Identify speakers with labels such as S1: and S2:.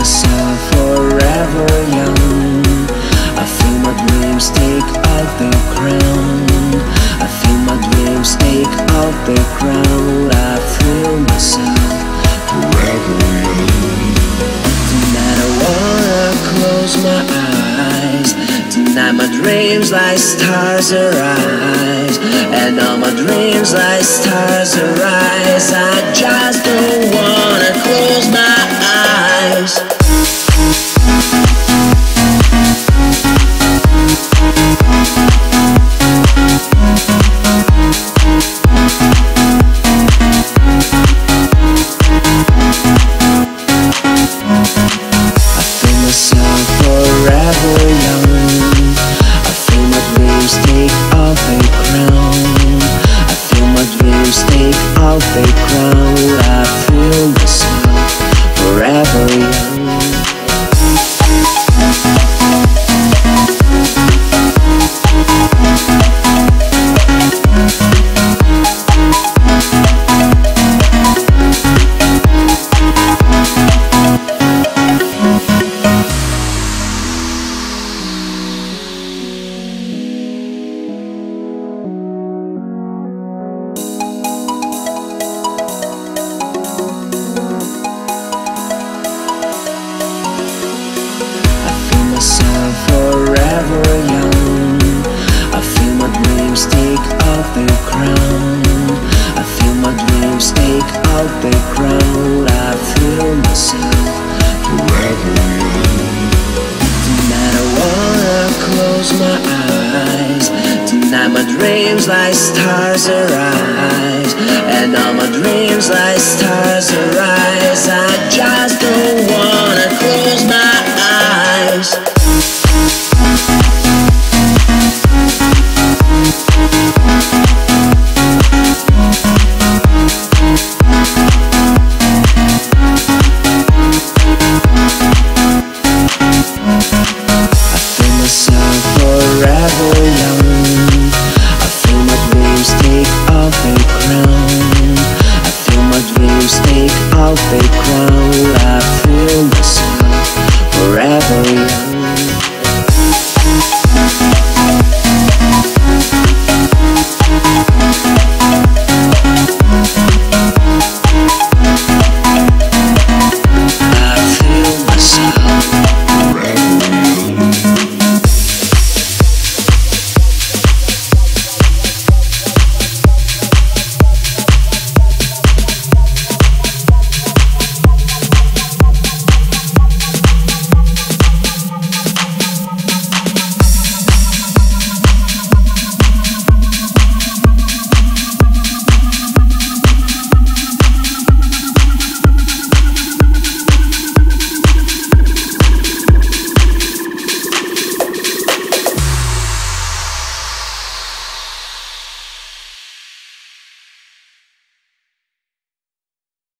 S1: myself forever young. I feel my dreams take off their crown. I feel my dreams take off their crown. I feel myself forever young. Tonight I wanna close my eyes. Tonight my dreams like stars arise, and all my dreams like stars arise. I just don't wanna close my eyes. I feel myself forever young. I feel my dreams take off their crown. I feel my dreams take off their crown. I feel myself forever young. Forever young. I feel my dreams take off their crown. I feel my dreams take off their crown. I feel myself forever young. Tonight I wanna close my eyes. Tonight my dreams like stars arise, and all my dreams like stars arise. I just don't wanna close my eyes. Forever young. I feel my dreams take off their crown. I feel my dreams take off their crown.